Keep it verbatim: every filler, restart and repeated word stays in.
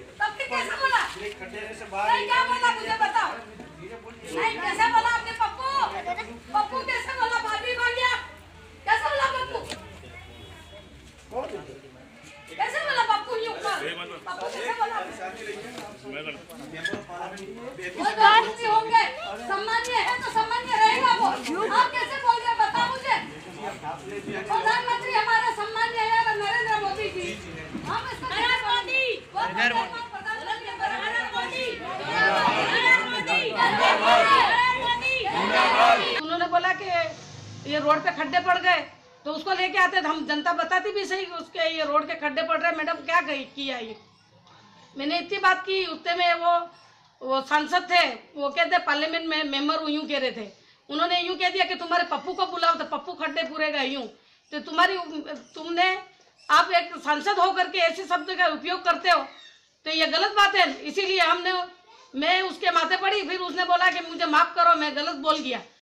तब फिर कैसे बोला? नहीं क्या बोला मुझे बताओ। नहीं कैसे बोला आपने पप्पू? पप्पू कैसे बोला? भाभी भाग्या कैसे बोला पप्पू? कैसे बोला पप्पू? यूं कर पप्पू कैसे बोला? वो राष्ट्रीय होंगे, सम्मानीय है तो सम्मानीय रहेगा वो। आप कैसे बोल रहे बताओ मुझे? प्रधानमंत्री हमारा सम्मानीय है नरेंद्र मोदी जी। हम इसको नरेंद्र मोदी उन्होंने बोला कि ये रोड पे खड्डे पड़ गए तो उसको लेके आते थे। हम जनता बताती भी सही उसके ये रोड के खड्डे पड़ रहे हैं, मैडम क्या कही किया ये। मैंने इतनी बात की, उतने में वो वो सांसद थे, वो कहते पार्लियामेंट में मेंबर यूं कह रहे थे, उन्होंने यूं कह दिया कि तुम्हारे पप्पू को बुलाओ तो पप्पू खड्डे पूरेगा यूं। तो तुम्हारी तुमने आप एक सांसद होकर के ऐसे शब्द का उपयोग करते हो तो ये गलत बात है। इसीलिए हमने मैं उसके माथे पड़ी, फिर उसने बोला कि मुझे माफ करो मैं गलत बोल गया।